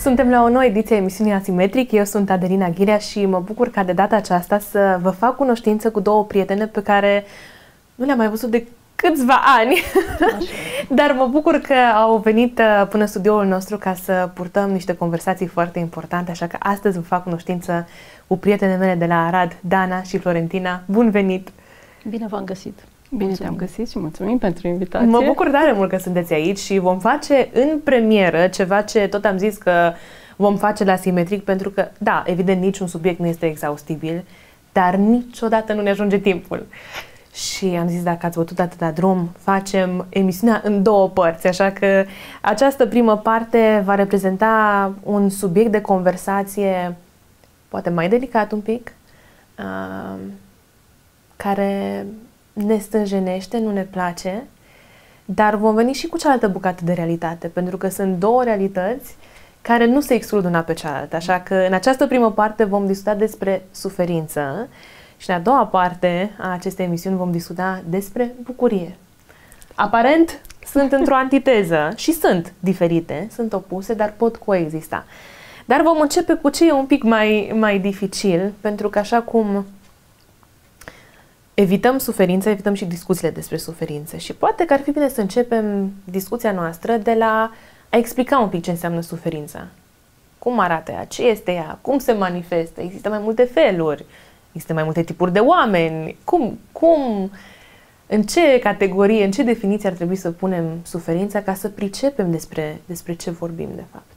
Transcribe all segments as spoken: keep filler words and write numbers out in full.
Suntem la o nouă ediție a emisiunii Asimetric. Eu sunt Adelina Ghirea și mă bucur ca de data aceasta să vă fac cunoștință cu două prietene pe care nu le-am mai văzut de câțiva ani. Dar mă bucur că au venit până în studioul nostru ca să purtăm niște conversații foarte importante, așa că astăzi vă fac cunoștință cu prietenele mele de la Arad, Dana și Florentina. Bun venit! Bine v-am găsit! Bine te-am găsit și mulțumim pentru invitație. Mă bucur tare mult că sunteți aici și vom face în premieră ceva ce tot am zis că vom face la Asimetric, pentru că, da, evident, niciun subiect nu este exhaustibil, dar niciodată nu ne ajunge timpul. Și am zis, dacă ați bătut atâta drum, facem emisiunea în două părți, așa că această primă parte va reprezenta un subiect de conversație poate mai delicat un pic, uh, care ne stânjenește, nu ne place, dar vom veni și cu cealaltă bucată de realitate, pentru că sunt două realități care nu se exclud una pe cealaltă. Așa că în această primă parte vom discuta despre suferință și în a doua parte a acestei emisiuni vom discuta despre bucurie. Aparent sunt într-o antiteză și sunt diferite, sunt opuse, dar pot coexista. Dar vom începe cu ce e un pic mai, mai dificil, pentru că așa cum evităm suferința, evităm și discuțiile despre suferință. Și poate că ar fi bine să începem discuția noastră de la a explica un pic ce înseamnă suferința. Cum arată ea? Ce este ea? Cum se manifestă? Există mai multe feluri? Există mai multe tipuri de oameni? Cum? Cum? În ce categorie, în ce definiție ar trebui să punem suferința ca să pricepem despre, despre ce vorbim de fapt?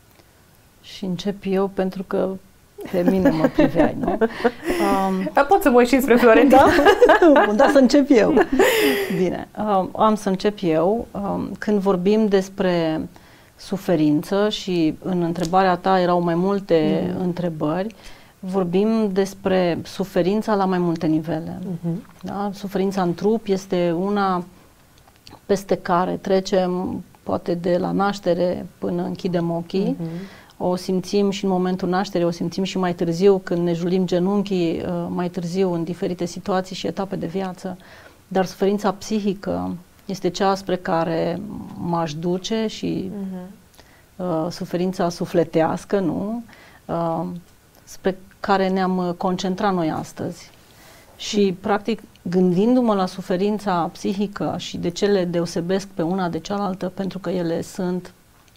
Și încep eu pentru că pe mine mă priveai, nu? Um, Dar pot să mă uit și spre Florentina. Da? Da, să încep eu. Bine, um, am să încep eu. Um, când vorbim despre suferință și în întrebarea ta erau mai multe mm. întrebări, vorbim despre suferința la mai multe nivele. Mm-hmm. Da? Suferința în trup este una peste care trecem poate de la naștere până închidem ochii. Mm-hmm. O simțim și în momentul nașterii, o simțim și mai târziu când ne julim genunchii, mai târziu în diferite situații și etape de viață. Dar suferința psihică este cea spre care m-aș duce și uh-huh. uh, suferința sufletească, nu? Uh, spre care ne-am concentrat noi astăzi. Și, uh-huh. practic, gândindu-mă la suferința psihică și de ce le deosebesc pe una de cealaltă, pentru că ele sunt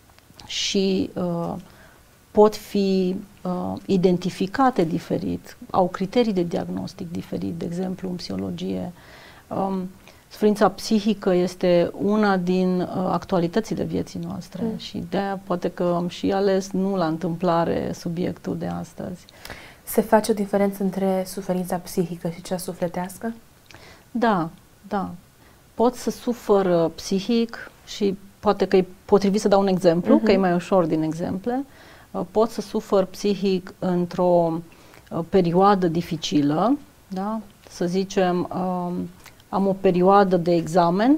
și uh, pot fi uh, identificate diferit, au criterii de diagnostic diferit, de exemplu în psihologie. Um, suferința psihică este una din uh, actualitățile vieții noastre mm. și de-aia poate că am și ales nu la întâmplare subiectul de astăzi. Se face o diferență între suferința psihică și cea sufletească? Da, da. Pot să sufăr psihic și poate că e potrivit să dau un exemplu, uh-huh. că e mai ușor din exemple. Pot să sufăr psihic într-o uh, perioadă dificilă, da? Să zicem, uh, am o perioadă de examen,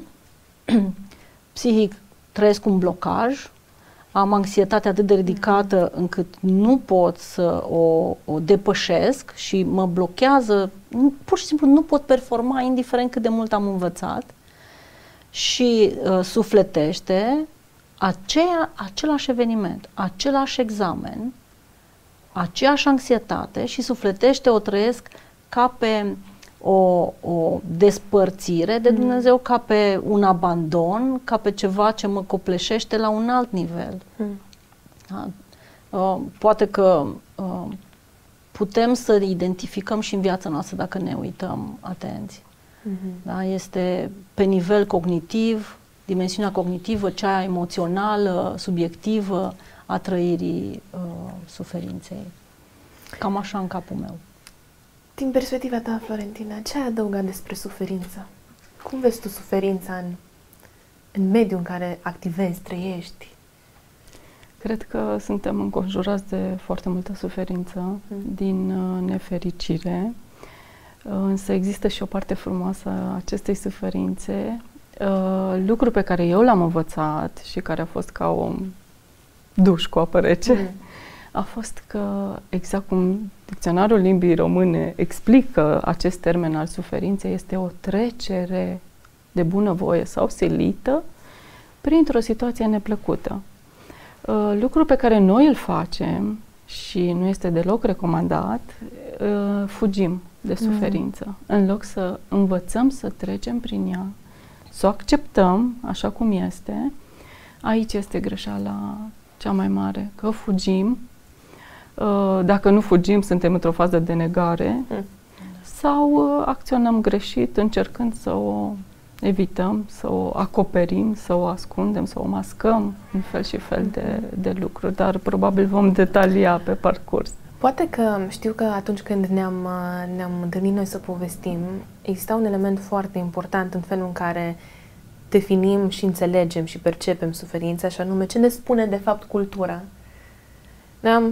psihic trăiesc un blocaj, am anxietate atât de ridicată încât nu pot să o, o depășesc și mă blochează, nu, pur și simplu nu pot performa indiferent cât de mult am învățat și uh, sufletește Aceea, același eveniment, același examen, aceeași anxietate și sufletește o trăiesc ca pe o, o despărțire de Dumnezeu, mm. ca pe un abandon, ca pe ceva ce mă copleșește la un alt nivel. Mm. Da? Uh, poate că uh, putem să identificăm și în viața noastră dacă ne uităm atenți. Mm-hmm. Da? Este pe nivel cognitiv, dimensiunea cognitivă, cea emoțională, subiectivă a trăirii uh, suferinței. Cam așa în capul meu. Din perspectiva ta, Florentina, ce ai adăugat despre suferință? Cum vezi tu suferința în, în mediul în care activezi, trăiești? Cred că suntem înconjurați de foarte multă suferință, mm. din uh, nefericire, uh, însă există și o parte frumoasă a acestei suferințe. Uh, lucru pe care eu l-am învățat și care a fost ca un duș cu apă rece, mm. a fost că, exact cum dicționarul limbii române explică acest termen al suferinței, este o trecere de bunăvoie sau silită printr-o situație neplăcută. Uh, lucrul pe care noi îl facem și nu este deloc recomandat, uh, fugim de suferință. Mm. În loc să învățăm să trecem prin ea, să o acceptăm așa cum este, aici este greșeala cea mai mare, că fugim. Uh, dacă nu fugim, suntem într-o fază de negare mm. sau uh, acționăm greșit încercând să o evităm, să o acoperim, să o ascundem, să o mascăm în fel și fel de, de lucruri, dar probabil vom detalia pe parcurs. Poate că știu că atunci când ne-am, ne-am întâlnit noi să povestim, exista un element foarte important în felul în care definim și înțelegem și percepem suferința, și anume ce ne spune de fapt cultura. Ne-am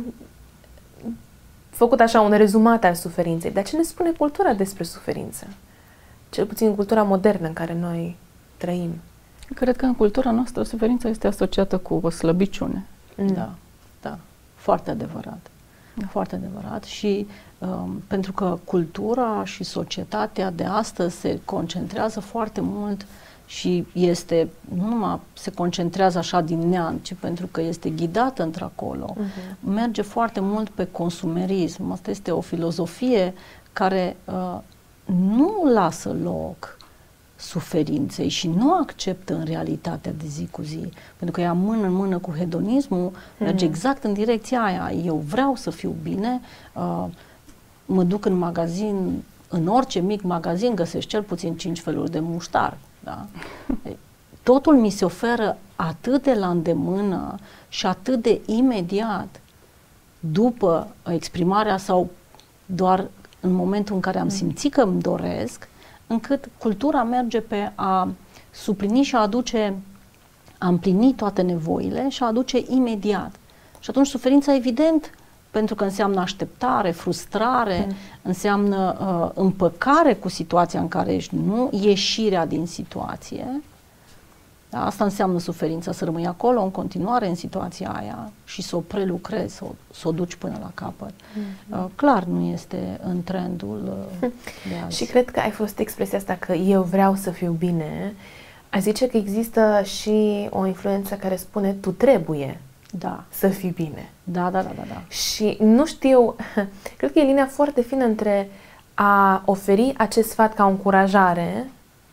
făcut așa un rezumat al suferinței, dar ce ne spune cultura despre suferință? Cel puțin cultura modernă în care noi trăim. Cred că în cultura noastră suferința este asociată cu o slăbiciune. Mm. Da, da, foarte adevărat. Da. Foarte adevărat și um, pentru că cultura și societatea de astăzi se concentrează foarte mult și este, nu numai se concentrează așa din neant, ci pentru că este ghidată într-acolo, uh-huh. merge foarte mult pe consumerism. Asta este o filozofie care uh, nu lasă loc suferinței și nu acceptă în realitatea de zi cu zi, pentru că ea mână în mână cu hedonismul mm-hmm. merge exact în direcția aia. Eu vreau să fiu bine, uh, mă duc în magazin, în orice mic magazin găsesc cel puțin cinci feluri de muștar. Da? Totul mi se oferă atât de la îndemână și atât de imediat după exprimarea sau doar în momentul în care am simțit că îmi doresc, încât cultura merge pe a suplini și a aduce, a împlini toate nevoile și a aduce imediat. Și atunci suferința, evident, pentru că înseamnă așteptare, frustrare, mm. înseamnă uh, împăcare cu situația în care ești, nu ieșirea din situație. Da? Asta înseamnă suferința, să rămâi acolo în continuare în situația aia și să o prelucrezi, să o, să o duci până la capăt. Mm-hmm. Uh, clar nu este în trendul uh, de azi. Și cred că ai folosit expresia asta că eu vreau să fiu bine. Aș zice că există și o influență care spune tu trebuie da. să fii bine. Da, da, da, da, da. Și nu știu, cred că e linia foarte fină între a oferi acest sfat ca o încurajare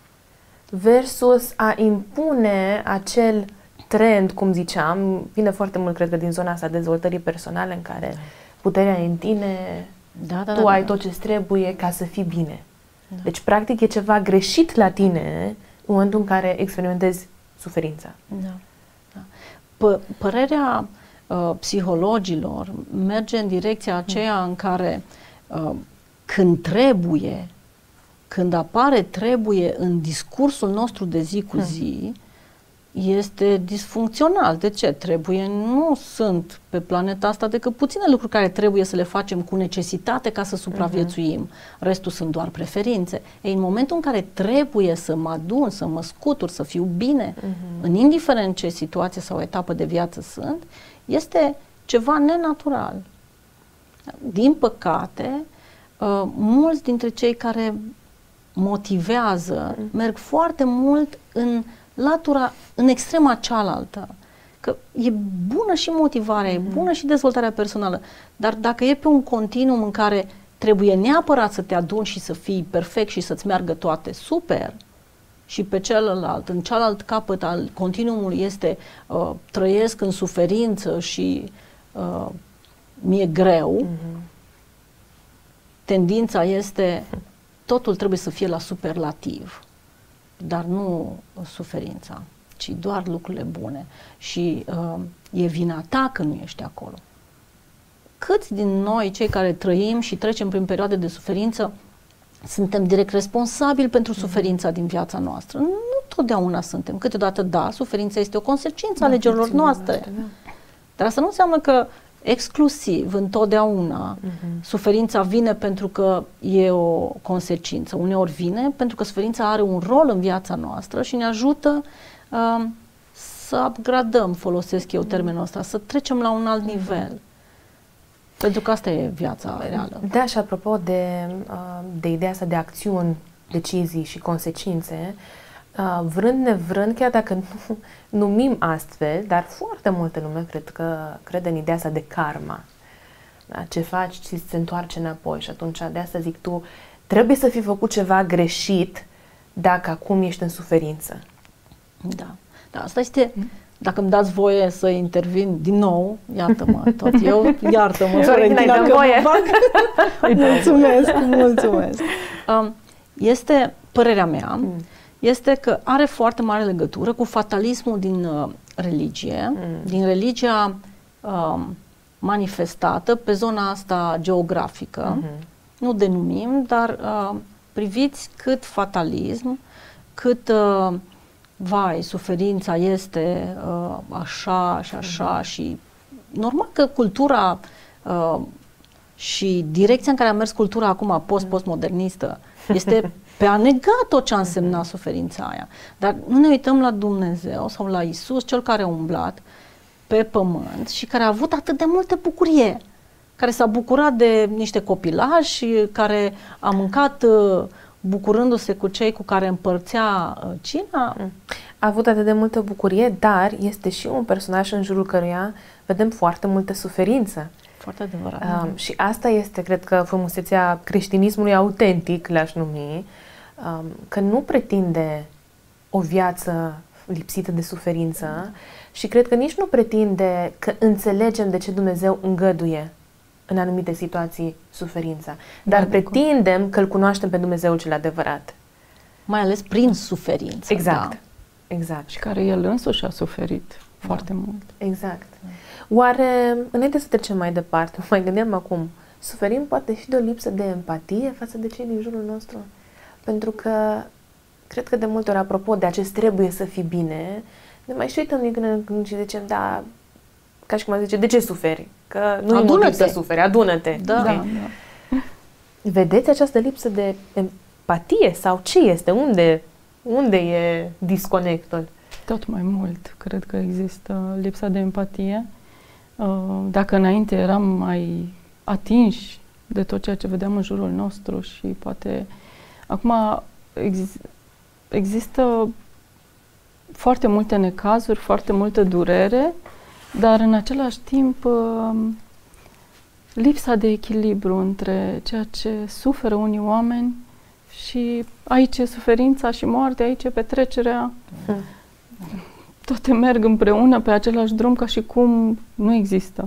versus a impune acel trend, cum ziceam, vine foarte mult, cred că, din zona asta dezvoltării personale, în care puterea e în tine, da, da, tu da, ai da. tot ce trebuie ca să fii bine. Da. Deci, practic, e ceva greșit la tine în momentul în care experimentezi suferința. Da. Da. P- părerea uh, psihologilor merge în direcția aceea în care uh, când trebuie, când apare trebuie în discursul nostru de zi cu zi, este disfuncțional. De ce? Trebuie nu sunt pe planeta asta decât puține lucruri care trebuie să le facem cu necesitate ca să supraviețuim. Uh-huh. Restul sunt doar preferințe. Ei, în momentul în care trebuie să mă adun, să mă scutur, să fiu bine, uh-huh. în indiferent ce situație sau etapă de viață sunt, este ceva nenatural. Din păcate, uh, mulți dintre cei care motivează uh-huh. merg foarte mult în latura, în extrema cealaltă. Că e bună și motivarea, mm-hmm. e bună și dezvoltarea personală, dar dacă e pe un continuum în care trebuie neapărat să te aduni și să fii perfect și să-ți meargă toate super, și pe celălalt, în cealalt capăt al continuumului este uh, trăiesc în suferință și uh, mi-e greu, mm-hmm. tendința este totul trebuie să fie la superlativ, dar nu suferința, ci doar lucrurile bune. Și uh, e vina ta că nu ești acolo. Câți din noi, cei care trăim și trecem prin perioade de suferință, suntem direct responsabili pentru suferința din viața noastră? Nu totdeauna suntem. Câteodată, da, suferința este o consecință a alegerilor noastre. noastre da. Dar asta nu înseamnă că exclusiv, întotdeauna, uh-huh. suferința vine pentru că e o consecință. Uneori vine pentru că suferința are un rol în viața noastră și ne ajută uh, să upgradăm, folosesc eu termenul ăsta, să trecem la un alt uh-huh. nivel. Pentru că asta e viața reală. Da, și apropo de, de ideea asta de acțiuni, decizii și consecințe, Uh, vrând nevrând, chiar dacă nu numim astfel, dar foarte multă lume cred că crede în ideea asta de karma. Da? Ce faci, ți se întoarce înapoi și atunci de asta zic tu, trebuie să fi făcut ceva greșit dacă acum ești în suferință. Da, da, asta este, dacă îmi dați voie să intervin din nou, iartă-mă tot eu, iartă-mă, Florentina, că voie. mă fac. Mulțumesc, mulțumesc. Um, este, părerea mea, mm. este că are foarte mare legătură cu fatalismul din uh, religie, mm. din religia uh, manifestată pe zona asta geografică. Mm-hmm. Nu denumim, dar uh, priviți cât fatalism, cât uh, vai, suferința este uh, așa și așa mm-hmm. și normal că cultura uh, și direcția în care a mers cultura acum post-postmodernistă este pe a nega tot ce a însemnat suferința aia. Dar nu ne uităm la Dumnezeu sau la Isus, cel care a umblat pe pământ și care a avut atât de multă bucurie, care s-a bucurat de niște copilași, care a mâncat uh, bucurându-se cu cei cu care împărțea uh, cina. A avut atât de multă bucurie, dar este și un personaj în jurul căruia vedem foarte multă suferință. Foarte adevărat. Um, și asta este, cred că, frumusețea creștinismului autentic, le-aș numi, um, că nu pretinde o viață lipsită de suferință mm. și cred că nici nu pretinde că înțelegem de ce Dumnezeu îngăduie în anumite situații suferința, dar da, pretindem că îl cunoaștem pe Dumnezeul cel adevărat. Mai ales prin suferință. Exact. Da. Exact. Și care el însuși a suferit da. foarte mult. Exact. Da. Oare, înainte să trecem mai departe, mai gândeam acum, suferim poate și de o lipsă de empatie față de cei din jurul nostru? Pentru că, cred că de multe ori, apropo de acest trebuie să fii bine, ne mai și uităm din când în când și zicem, da, ca și cum ar zice, de ce suferi? Că nu e motiv să suferi, adună-te. Da, okay. da. Vedeți această lipsă de empatie sau ce este? Unde, unde e disconectul? Tot mai mult. Cred că există lipsa de empatie. Dacă înainte eram mai atinși de tot ceea ce vedeam în jurul nostru și poate acum exist, există foarte multe necazuri, foarte multă durere, dar în același timp lipsa de echilibru între ceea ce suferă unii oameni și aici e suferința și moartea, aici e petrecerea. Hmm. Toate merg împreună pe același drum ca și cum nu există.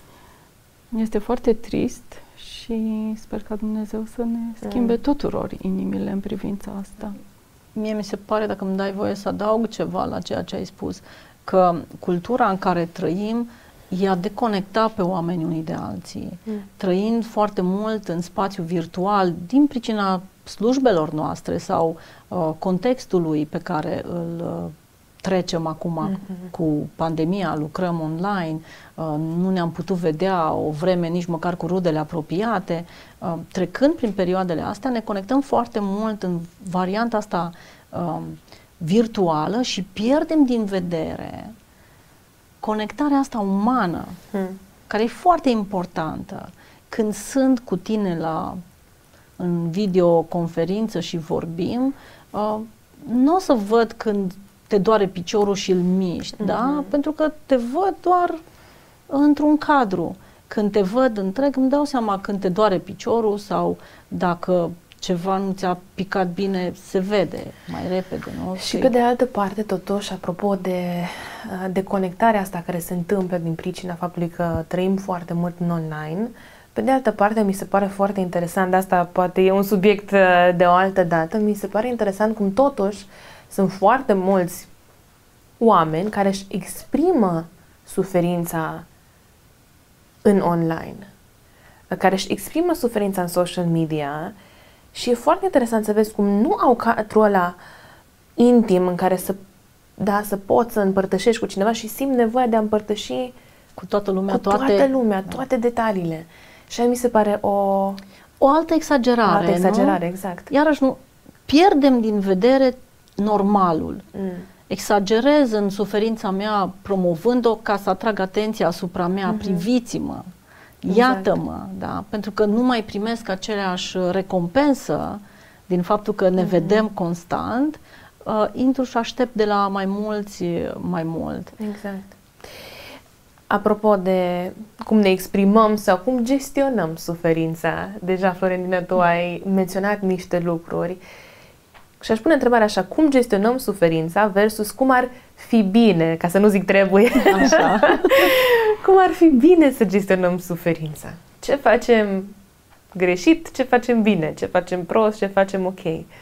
Este foarte trist și sper ca Dumnezeu să ne schimbe mm. tuturor inimile în privința asta. Mie mi se pare, dacă îmi dai voie să adaug ceva la ceea ce ai spus, că cultura în care trăim i-a deconectat pe oameni unii de alții, mm. trăind foarte mult în spațiu virtual din pricina slujbelor noastre sau uh, contextului pe care îl uh, trecem acum mm-hmm. cu pandemia, lucrăm online, uh, nu ne-am putut vedea o vreme nici măcar cu rudele apropiate. Uh, trecând prin perioadele astea, ne conectăm foarte mult în varianta asta uh, virtuală și pierdem din vedere conectarea asta umană, mm. care e foarte importantă. Când sunt cu tine la, în videoconferință și vorbim, uh, nu o să văd când te doare piciorul și îl miști, mm-hmm. da? Pentru că te văd doar într-un cadru. Când te văd întreg, îmi dau seama când te doare piciorul sau dacă ceva nu ți-a picat bine, se vede mai repede, nu? Și pe de altă parte, totuși, apropo de, de conectarea asta care se întâmplă din pricina faptului că trăim foarte mult în online, pe de altă parte, mi se pare foarte interesant, de asta poate e un subiect de o altă dată, mi se pare interesant cum totuși sunt foarte mulți oameni care își exprimă suferința în online, care își exprimă suferința în social media și e foarte interesant să vezi cum nu au cadrul ăla intim în care să, da, să poți să împărtășești cu cineva și simt nevoia de a împărtăși cu toată lumea, cu toate, toată lumea, toate da. detaliile. Și mi se pare o... O altă exagerare, o altă exagerare, nu? exact. Iarăși nu, pierdem din vedere normalul. Mm. Exagerez în suferința mea promovând-o ca să atrag atenția asupra mea, mm-hmm. priviți-mă, exact. Iată-mă, da? Pentru că nu mai primesc aceleași recompensă din faptul că ne mm-hmm. vedem constant, uh, intru și aștept de la mai mulți mai mult. Exact. Apropo de cum ne exprimăm sau cum gestionăm suferința, deja, Florentina, tu ai menționat niște lucruri și aș pune întrebarea așa, cum gestionăm suferința versus cum ar fi bine, ca să nu zic trebuie, așa. cum ar fi bine să gestionăm suferința? Ce facem greșit, ce facem bine, ce facem prost, ce facem ok?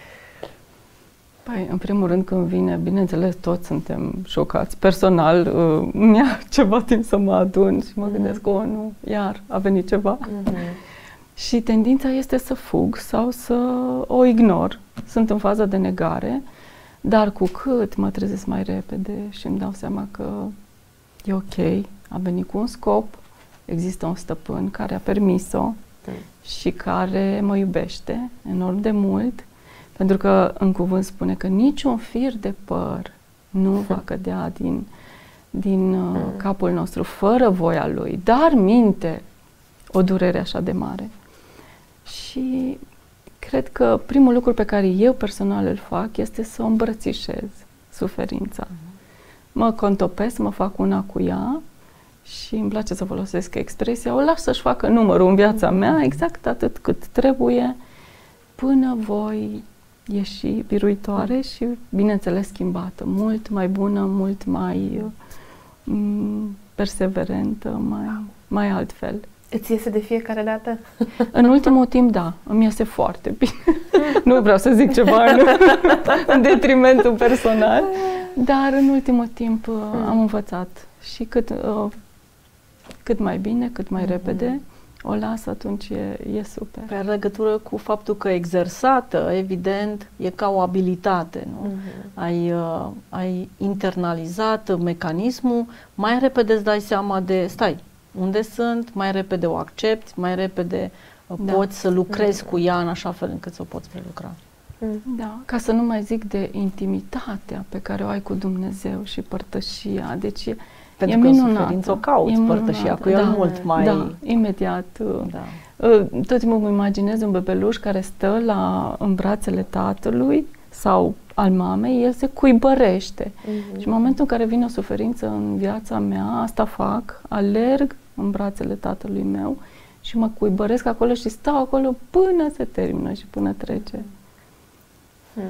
Păi, în primul rând, când vine, bineînțeles, toți suntem șocați. Personal, uh, mi-a ceva timp să mă adun și mă gândesc, mm-hmm. oh, nu, iar a venit ceva. Mm-hmm. Și tendința este să fug sau să o ignor. Sunt în faza de negare, dar cu cât mă trezesc mai repede și îmi dau seama că e ok, a venit cu un scop, există un stăpân care a permis-o mm. și care mă iubește enorm de mult, pentru că în cuvânt spune că niciun fir de păr nu va cădea din, din uh, capul nostru fără voia lui, dar minte o durere așa de mare. Și cred că primul lucru pe care eu personal îl fac este să o îmbrățișez suferința. Mă contopesc, mă fac una cu ea și îmi place să folosesc expresia, o las să-și facă numărul în viața mea, exact atât cât trebuie, până voi ieși biruitoare și, bineînțeles, schimbată, mult mai bună, mult mai um, perseverentă, mai, mai altfel. Îți iese de fiecare dată? În ultimul timp, da, îmi iese foarte bine. Nu vreau să zic ceva în, în detrimentul personal, dar în ultimul timp am învățat și cât, uh, cât mai bine, cât mai mm-hmm. repede o las, atunci e, e super. Pe legătură cu faptul că exersată, evident, e ca o abilitate, nu? Mm-hmm. Ai, uh, ai internalizat mecanismul, mai repede îți dai seama de, stai, unde sunt, mai repede o accepti, mai repede da. poți să lucrezi mm. cu ea în așa fel încât să o poți prelucra. Mm. Da, ca să nu mai zic de intimitatea pe care o ai cu Dumnezeu și părtășia, deci e, pentru e că minunată. în suferință o cauți, părtășia cu el da, mult mai... Da, imediat. Da. Tot timpul îmi imaginez un bebeluș care stă la, în brațele tatălui sau al mamei, el se cuibărește. Mm-hmm. Și în momentul în care vine o suferință în viața mea, asta fac, alerg în brațele tatălui meu și mă cuibăresc acolo și stau acolo până se termină și până trece. Hmm.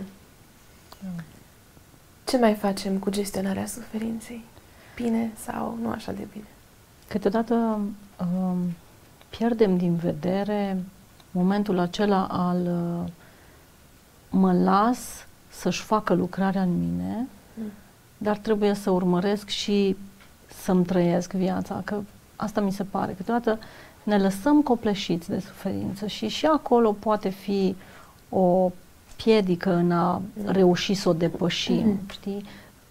Ce mai facem cu gestionarea suferinței? Bine sau nu așa de bine? Câteodată um, pierdem din vedere momentul acela al uh, mă las să-și facă lucrarea în mine, hmm. dar trebuie să urmăresc și să-mi trăiesc viața, că asta mi se pare. Câteodată ne lăsăm copleșiți de suferință și și acolo poate fi o piedică în a reuși să o depășim, mm-hmm. știi?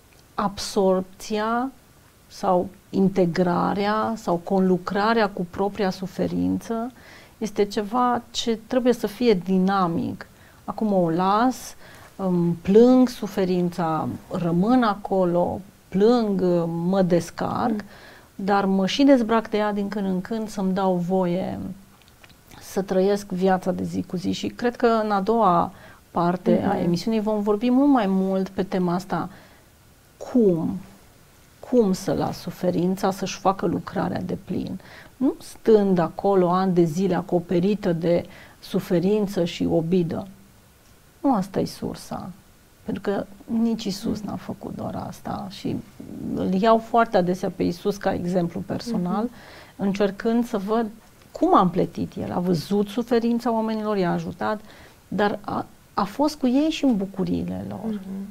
Absorpția sau integrarea sau conlucrarea cu propria suferință este ceva ce trebuie să fie dinamic. Acum o las, îmi plâng suferința, rămân acolo, plâng, mă descarc, mm. dar mă și dezbrac de ea din când în când să-mi dau voie să trăiesc viața de zi cu zi. Și cred că în a doua parte mm-hmm. a emisiunii vom vorbi mult mai mult pe tema asta. Cum? Cum să las suferința să-și facă lucrarea de plin? Nu stând acolo ani de zile acoperită de suferință și obidă. Nu asta e sursa. Pentru că nici Iisus n-a făcut doar asta și îl iau foarte adesea pe Iisus ca exemplu personal, uh-huh. încercând să văd cum a împletit El. A văzut suferința oamenilor, i-a ajutat, dar a, a fost cu ei și în bucuriile lor. Uh-huh.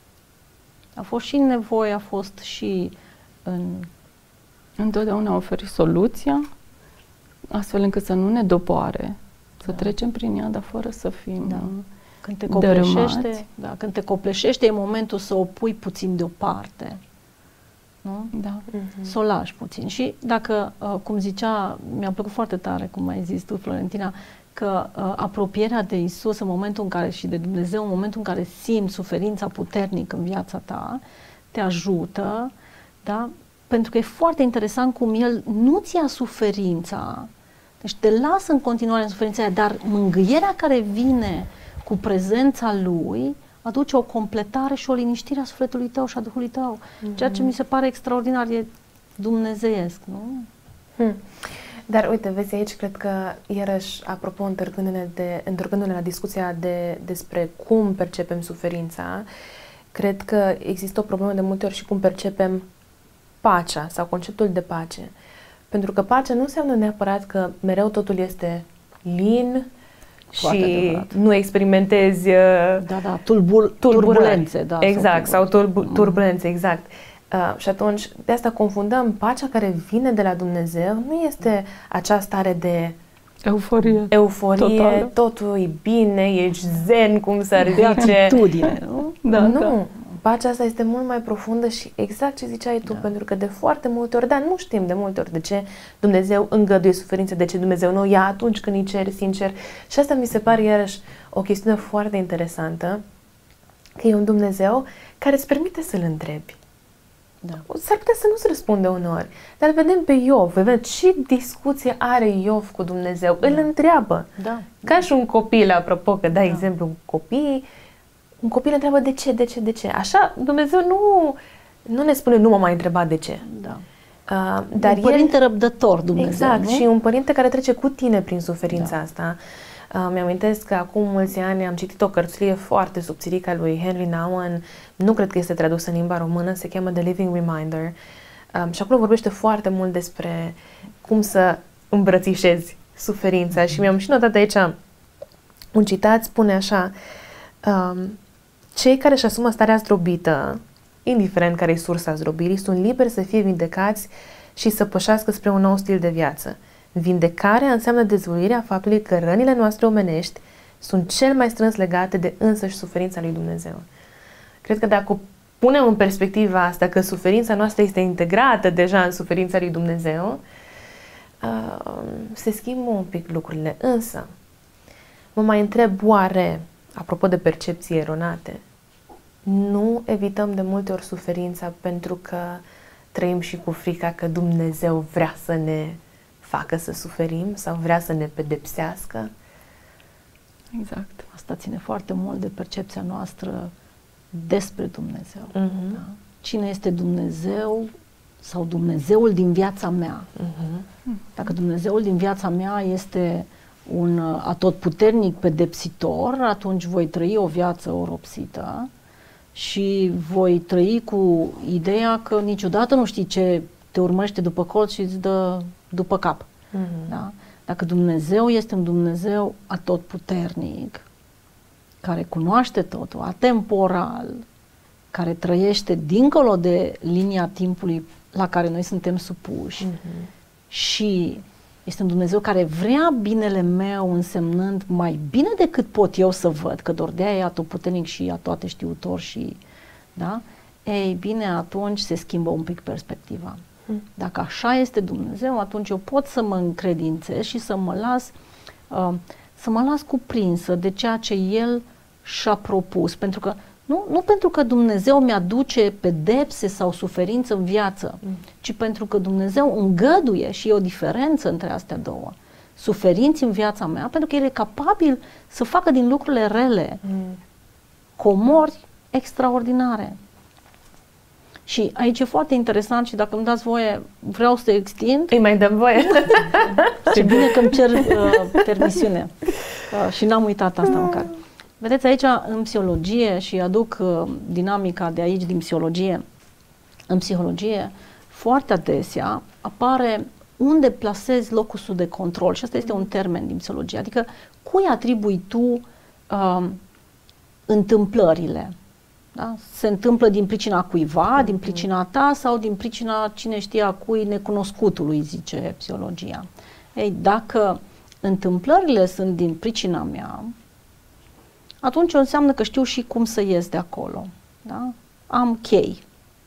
A fost și în nevoie, a fost și în... Întotdeauna a oferit soluția, astfel încât să nu ne doboare, să da. trecem prin ea, dar fără să fim... Da. Când te copleșește, da, când te copleșește, e momentul să o pui puțin deoparte. Nu? Da. Mm-hmm. Să o lași puțin. Și dacă, uh, cum zicea, mi-a plăcut foarte tare, cum ai zis tu, Florentina, că uh, apropierea de Iisus în momentul în care și de Dumnezeu, în momentul în care simți suferința puternic în viața ta, te ajută, da? Pentru că e foarte interesant cum El nu-ți ia suferința, deci te lasă în continuare în suferința aia, dar mângâierea care vine cu prezența Lui, aduce o completare și o liniștire a sufletului tău și a Duhului tău. Mm-hmm. Ceea ce mi se pare extraordinar, e dumnezeiesc, nu? Hmm. Dar uite, vezi aici, cred că, iarăși, apropo, întorcându-ne, de, întorcându-ne la discuția de, despre cum percepem suferința, cred că există o problemă de multe ori și cum percepem pacea sau conceptul de pace. Pentru că pacea nu înseamnă neapărat că mereu totul este lin Foarte și adevărat. nu experimentezi Da, da, tulbur, turbulențe. Da, exact, sau turbu- mm. turbulențe, exact. Uh, și atunci, de asta confundăm pacea care vine de la Dumnezeu, nu este acea stare de Euforie. euforie, Totală. totul e bine, ești zen, cum s-ar De zice. atitudine, nu? Da, nu, da. pacea asta este mult mai profundă și exact ce ziceai tu, Da. pentru că de foarte multe ori, dar nu știm de multe ori de ce Dumnezeu îngăduie suferință, de ce Dumnezeu nu o ia atunci când îi ceri sincer. Și asta mi se pare iarăși o chestiune foarte interesantă, că e un Dumnezeu care îți permite să-L întrebi. Da. S-ar putea să nu-ți răspunde uneori, dar vedem pe Iov, vedem ce discuție are Iov cu Dumnezeu, îl întreabă. Da. Ca și un copil, apropo, că dai Da. exemplu cu copiii, un copil întreabă de ce, de ce, de ce. Așa, Dumnezeu nu, nu ne spune nu mă mai întreba de ce. Da. Uh, dar un părinte el, răbdător, Dumnezeu, exact, nu? și un părinte care trece cu tine prin suferința Da. asta. Uh, mi-amintesc că acum mulți ani am citit o cărțulie foarte subțirică a lui Henry Nouwen, nu cred că este tradusă în limba română, se cheamă The Living Reminder. Um, și acolo vorbește foarte mult despre cum să îmbrățișezi suferința. Mm-hmm. Și mi-am și notat aici un citat, spune așa: um, cei care își asumă starea zdrobită, indiferent care e sursa zdrobirii, sunt liberi să fie vindecați și să pășească spre un nou stil de viață. Vindecarea înseamnă dezvăluirea faptului că rănile noastre omenești sunt cel mai strâns legate de însăși suferința lui Dumnezeu. Cred că dacă punem în perspectiva asta, că suferința noastră este integrată deja în suferința lui Dumnezeu, uh, se schimbă un pic lucrurile. Însă, mă mai întreb, oare, apropo de percepții eronate, nu evităm de multe ori suferința pentru că trăim și cu frica că Dumnezeu vrea să ne facă să suferim sau vrea să ne pedepsească? Exact. Asta ține foarte mult de percepția noastră despre Dumnezeu. Uh-huh. Da? Cine este Dumnezeu sau Dumnezeul din viața mea? Uh-huh. Dacă Dumnezeul din viața mea este un atotputernic pedepsitor, atunci voi trăi o viață oropsită și voi trăi cu ideea că niciodată nu știi ce te urmăște după colț și îți dă după cap. Uh-huh. Da? Dacă Dumnezeu este un Dumnezeu atotputernic, care cunoaște totul, atemporal, care trăiește dincolo de linia timpului la care noi suntem supuși, Uh-huh. și este un Dumnezeu care vrea binele meu, însemnând mai bine decât pot eu să văd, că doar de-aia e atotputernic și atoate știutor și, da? Ei bine, atunci se schimbă un pic perspectiva. Hmm. Dacă așa este Dumnezeu, atunci eu pot să mă încredințez și să mă las uh, să mă las cuprinsă de ceea ce El și-a propus, pentru că nu, nu pentru că Dumnezeu mi-aduce pedepse sau suferință în viață, mm. ci pentru că Dumnezeu îngăduie, și e o diferență între astea două, suferinți în viața mea, pentru că El e capabil să facă din lucrurile rele mm. comori extraordinare. Și aici e foarte interesant și dacă îmi dați voie, vreau să extind. Îi mai dăm voie. Ce bine că îmi cer uh, permisiune. Uh, și n-am uitat asta măcar. Vedeți, aici în psihologie, și aduc uh, dinamica de aici din psihologie, în psihologie, foarte adesea apare unde plasezi locusul de control. Și asta este un termen din psihologie. Adică cui atribui tu uh, întâmplările? Da? Se întâmplă din pricina cuiva, din pricina ta sau din pricina cine știe a cui, necunoscutului, zice psihologia. Ei, dacă întâmplările sunt din pricina mea, atunci înseamnă că știu și cum să ies de acolo. Da? Am chei.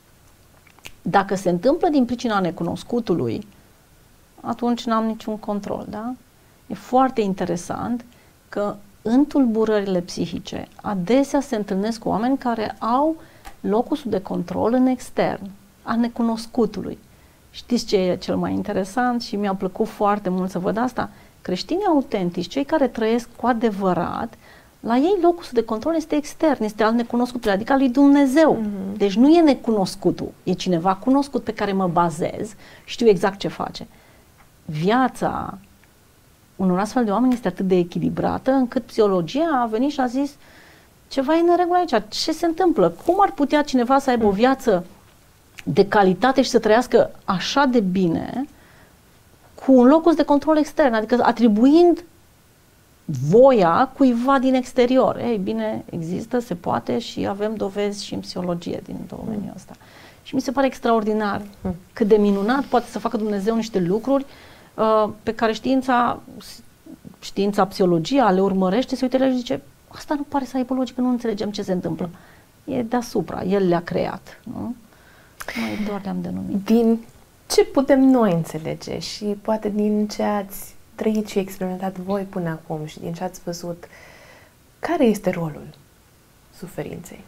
Dacă se întâmplă din pricina necunoscutului, atunci n-am niciun control. Da? E foarte interesant că în tulburările psihice adesea se întâlnesc cu oameni care au locusul de control în extern, a necunoscutului. Știți ce e cel mai interesant și mi-a plăcut foarte mult să văd asta? Creștinii autentici, cei care trăiesc cu adevărat, La ei locul de control este extern, este al necunoscutului, adică al lui Dumnezeu. Uh-huh. Deci nu e necunoscutul, e cineva cunoscut pe care mă bazez, știu exact ce face. Viața unor astfel de oameni este atât de echilibrată încât psihologia a venit și a zis ceva e în regulă aici, ce se întâmplă? Cum ar putea cineva să aibă o viață de calitate și să trăiască așa de bine cu un locus de control extern, adică atribuind voia cuiva din exterior. Ei bine, există, se poate și avem dovezi și în psihologie din domeniul ăsta. Și mi se pare extraordinar cât de minunat poate să facă Dumnezeu niște lucruri uh, pe care știința, știința, psihologia le urmărește, se uită și zice, asta nu pare să aibă logică, nu înțelegem ce se întâmplă. E deasupra, El le-a creat, nu? Noi doar le-am denumit. Din ce putem noi înțelege și poate din ce ați trăit și experimentat voi până acum și din ce ați văzut, care este rolul suferinței?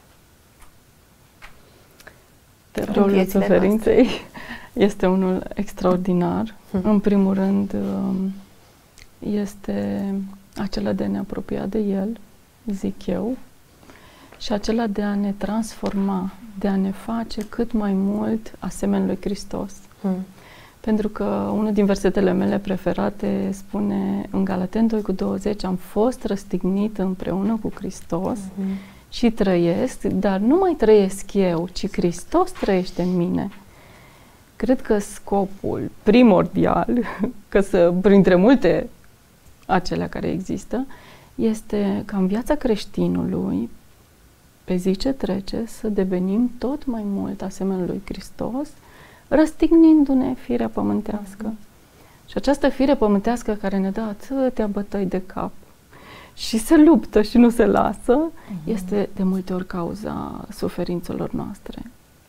Rolul suferinței este unul extraordinar. Hmm. În primul rând, este acela de a ne apropia de El, zic eu, și acela de a ne transforma, de a ne face cât mai mult asemenea lui Hristos. Hmm. Pentru că unul din versetele mele preferate spune în Galateni doi cu douăzeci, am fost răstignit împreună cu Hristos mm-hmm. și trăiesc, dar nu mai trăiesc eu, ci Hristos trăiește în mine. Cred că scopul primordial, că să, printre multe acelea care există, este ca în viața creștinului, pe zi ce trece, să devenim tot mai mult asemenea lui Hristos, răstignindu-ne firea pământească. Uh-huh. Și această fire pământească care ne dă atâtea bătăi de cap și se luptă și nu se lasă, uh-huh. este de multe ori cauza suferințelor noastre.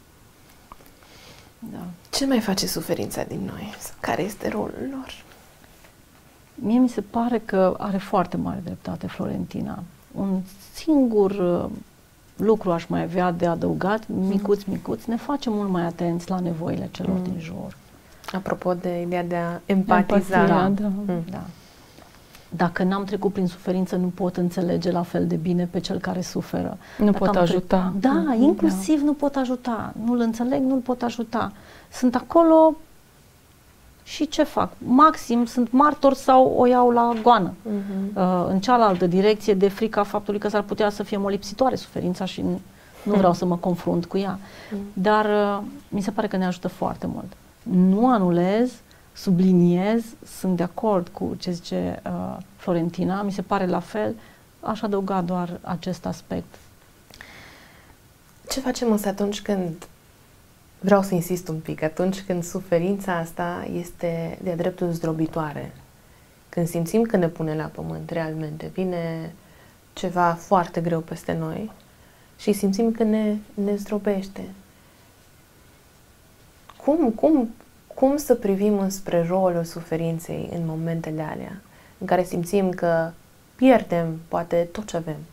Da. Ce mai face suferința din noi? Care este rolul lor? Mie mi se pare că are foarte mare dreptate Florentina. Un singur uh, lucru aș mai avea de adăugat, micuț, micuț, ne facem mult mai atenți la nevoile celor mm. din jur. Apropo de ideea de a empatiza. Empatia, da. Mm. Da. Dacă n-am trecut prin suferință, nu pot înțelege la fel de bine pe cel care suferă. Nu Dacă pot ajuta. Tre- da, inclusiv da. nu pot ajuta. Nu-l înțeleg, nu-l pot ajuta. Sunt acolo și ce fac? Maxim sunt martor sau o iau la goană. Uh-huh. Uh, în cealaltă direcție, de frica faptului că s-ar putea să fie molipsitoare suferința și nu, nu vreau să mă confrunt cu ea. Uh-huh. Dar uh, mi se pare că ne ajută foarte mult. Nu anulez, subliniez, sunt de acord cu ce zice uh, Florentina, mi se pare la fel, aș adăuga doar acest aspect. Ce facem însă atunci când, vreau să insist un pic, atunci când suferința asta este de-a dreptul zdrobitoare, când simțim că ne pune la pământ realmente, vine ceva foarte greu peste noi și simțim că ne, ne zdrobește. Cum, cum, cum să privim înspre rolul suferinței în momentele alea, în care simțim că pierdem poate tot ce avem?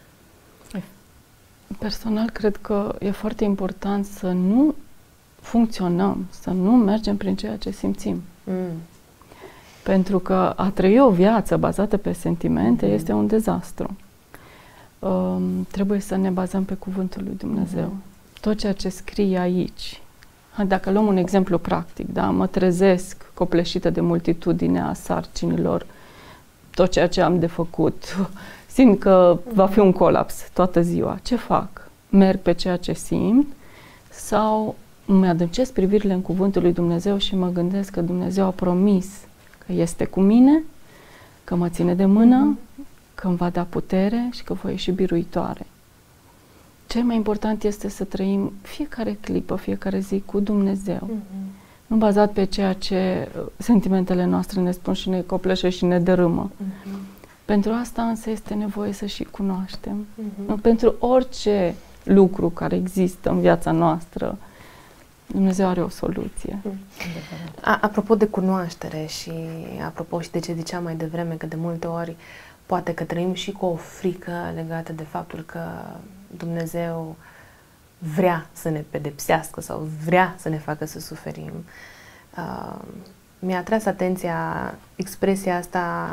Personal, cred că e foarte important să nu funcționăm, să nu mergem prin ceea ce simțim. Mm. Pentru că a trăi o viață bazată pe sentimente mm. este un dezastru. Um, trebuie să ne bazăm pe cuvântul lui Dumnezeu. Mm. Tot ceea ce scrie aici. Dacă luăm un exemplu practic, da, mă trezesc copleșită de multitudinea sarcinilor, tot ceea ce am de făcut, simt că va fi un colaps toată ziua. Ce fac? Merg pe ceea ce simt sau îmi adâncesc privirile în cuvântul lui Dumnezeu și mă gândesc că Dumnezeu a promis că este cu mine, că mă ține de mână, mm-hmm. că îmi va da putere și că voi ieși biruitoare. Cel mai important este să trăim fiecare clipă, fiecare zi cu Dumnezeu. Mm-hmm. Nu bazat pe ceea ce sentimentele noastre ne spun și ne copleșe și ne dărâmă. Mm-hmm. Pentru asta însă este nevoie să și cunoaștem. Mm-hmm. Pentru orice lucru care există în viața noastră, Dumnezeu are o soluție. Mm. A, apropo de cunoaștere și apropo și de ce ziceam mai devreme, că de multe ori poate că trăim și cu o frică legată de faptul că Dumnezeu vrea să ne pedepsească sau vrea să ne facă să suferim. Uh, mi-a atras atenția expresia asta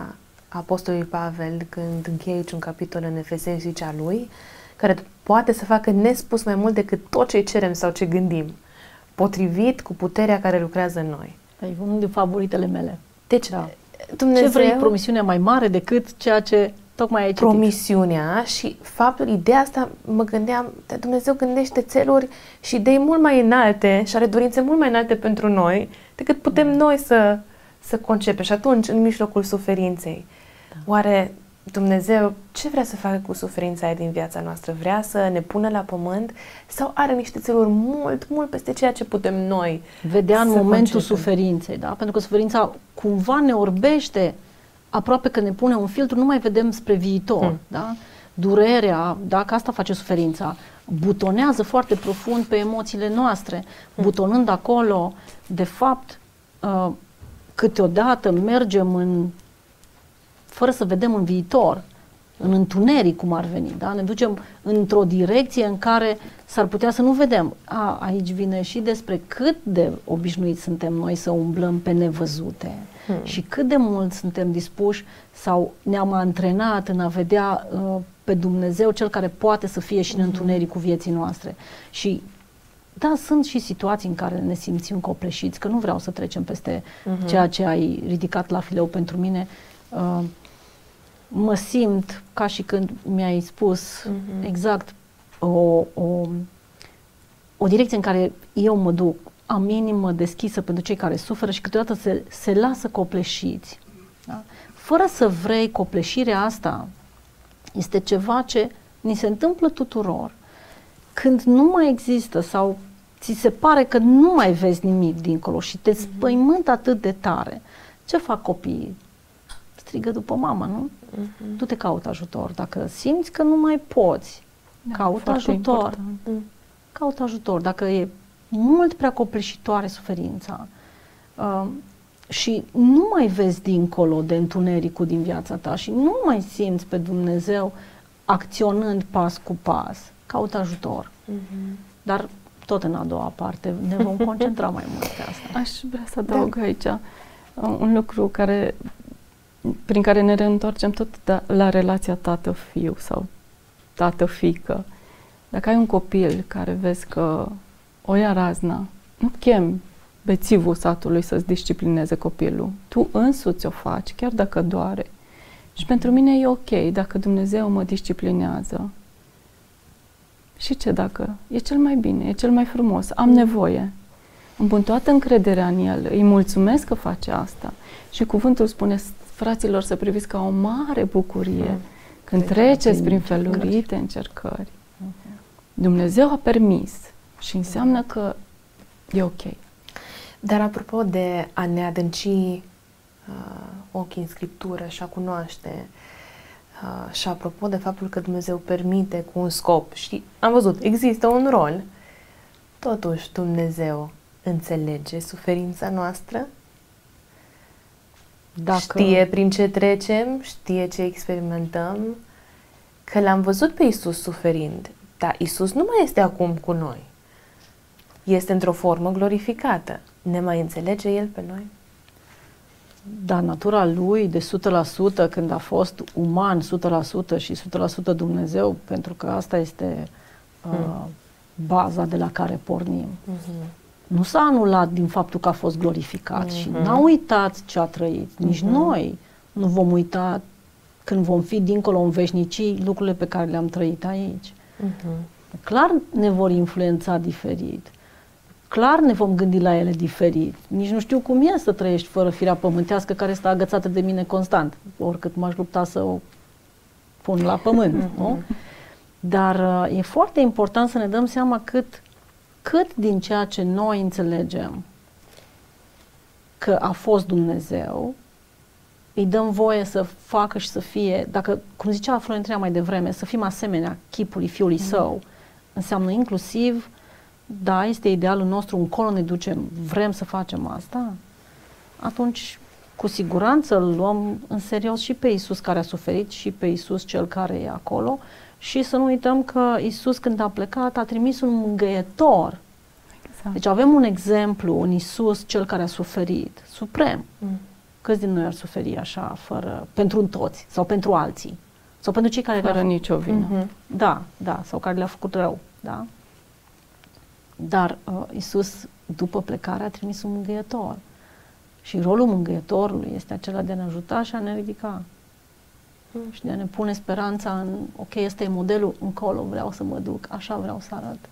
Apostolului Pavel când încheie aici un capitol în Efeseni, zice a lui, care poate să facă nespus mai mult decât tot ce cerem sau ce gândim, potrivit cu puterea care lucrează în noi. E unul din favoritele mele. Deci, da. Dumnezeu... Ce vrei, promisiunea mai mare decât ceea ce tocmai ai citit? Promisiunea și faptul, ideea asta, mă gândeam, Dumnezeu gândește țeluri și idei mult mai înalte și are dorințe mult mai înalte pentru noi decât putem mm. noi să, să concepem. Și atunci, în mijlocul suferinței, da. Oare Dumnezeu ce vrea să facă cu suferința aia din viața noastră? Vrea să ne pună la pământ sau are niște țeluri mult, mult peste ceea ce putem noi vedea în momentul concepem? Suferinței, da? Pentru că suferința cumva ne orbește, aproape că ne pune un filtru, nu mai vedem spre viitor, hmm. da? Durerea, dacă asta face suferința, butonează foarte profund pe emoțiile noastre, hmm. butonând acolo, de fapt, uh, câteodată mergem în fără să vedem în viitor, în întuneric cum ar veni, da? Ne ducem într-o direcție în care s-ar putea să nu vedem. A, aici vine și despre cât de obișnuiți suntem noi să umblăm pe nevăzute hmm. și cât de mult suntem dispuși sau ne-am antrenat în a vedea uh, pe Dumnezeu, cel care poate să fie și în întunericul vieții noastre. Și da, sunt și situații în care ne simțim copleșiți, că nu vreau să trecem peste uh-huh. ceea ce ai ridicat la fileu pentru mine. Uh, mă simt ca și când mi-ai spus uh-huh. exact o, o, o direcție în care eu mă duc, am inimă deschisă pentru cei care suferă și câteodată se, se lasă copleșiți. Da? Fără să vrei, copleșirea asta este ceva ce ni se întâmplă tuturor. Când nu mai există sau ți se pare că nu mai vezi nimic dincolo și te spăimântă atât de tare, ce fac copiii? Strigă după mama, nu? Uh-huh. Tu te cauți ajutor. Dacă simți că nu mai poți, da, caută ajutor. Important. Caută ajutor. Dacă e mult prea copleșitoare suferința uh, și nu mai vezi dincolo de întunericul din viața ta și nu mai simți pe Dumnezeu acționând pas cu pas, caută ajutor. Uh-huh. Dar tot în a doua parte ne vom concentra mai mult pe asta. Aș vrea să adaug da. aici uh, un lucru care prin care ne reîntoarcem tot da, la relația tată-fiu sau tată-fică. Dacă ai un copil care vezi că o ia razna, nu chem bețivul satului să-ți disciplineze copilul. Tu însuți o faci, chiar dacă doare. Și pentru mine e ok dacă Dumnezeu mă disciplinează. Și ce dacă? E cel mai bine, e cel mai frumos. Am nevoie. Îmi pun toată încrederea în El. Îi mulțumesc că face asta. Și cuvântul spune, fraților, să priviți ca o mare bucurie mm. când deci, treceți prin felurite încercări. Uh-huh. Dumnezeu a permis și înseamnă că e ok. Dar apropo de a ne adânci uh, ochii în Scriptură și a cunoaște uh, și apropo de faptul că Dumnezeu permite cu un scop și am văzut, există un rol, totuși Dumnezeu înțelege suferința noastră? Dacă... Știe prin ce trecem, știe ce experimentăm, că l-am văzut pe Iisus suferind, dar Iisus nu mai este acum cu noi. Este într-o formă glorificată. Ne mai înțelege El pe noi? Da, natura Lui de o sută la sută, când a fost uman o sută la sută și o sută la sută Dumnezeu, pentru că asta este uh, hmm. baza de la care pornim. Uh-huh. Nu s-a anulat din faptul că a fost glorificat uh-huh. și n-a uitat ce a trăit. Nici uh-huh. noi nu vom uita când vom fi dincolo în veșnicii lucrurile pe care le-am trăit aici. Uh-huh. Clar ne vor influența diferit. Clar ne vom gândi la ele diferit. Nici nu știu cum e să trăiești fără firea pământească care stă agățată de mine constant. Oricât m-aș lupta să o pun la pământ. Uh-huh. Nu? Dar uh, e foarte important să ne dăm seama cât cât din ceea ce noi înțelegem că a fost Dumnezeu, îi dăm voie să facă și să fie, dacă, cum zicea Florentina mai devreme, să fim asemenea chipului Fiului mm. Său, înseamnă inclusiv, da, este idealul nostru, încolo ne ducem, vrem să facem asta, atunci cu siguranță îl luăm în serios și pe Iisus care a suferit și pe Iisus cel care e acolo. Și să nu uităm că Iisus, când a plecat, a trimis un mângâietor. Exact. Deci avem un exemplu, un Iisus, cel care a suferit, suprem. Mm. Câți din noi ar suferi așa, fără, pentru toți sau pentru alții? Sau pentru cei care Fără le-au nicio vină. Mhm. Da, da, sau care le-a făcut rău, da? Dar uh, Iisus, după plecare, a trimis un mângâietor. Și rolul mângâietorului este acela de a ne ajuta și a ne ridica. Mm. Și de a ne pune speranța în, ok, ăsta e modelul, încolo vreau să mă duc, așa vreau să arăt.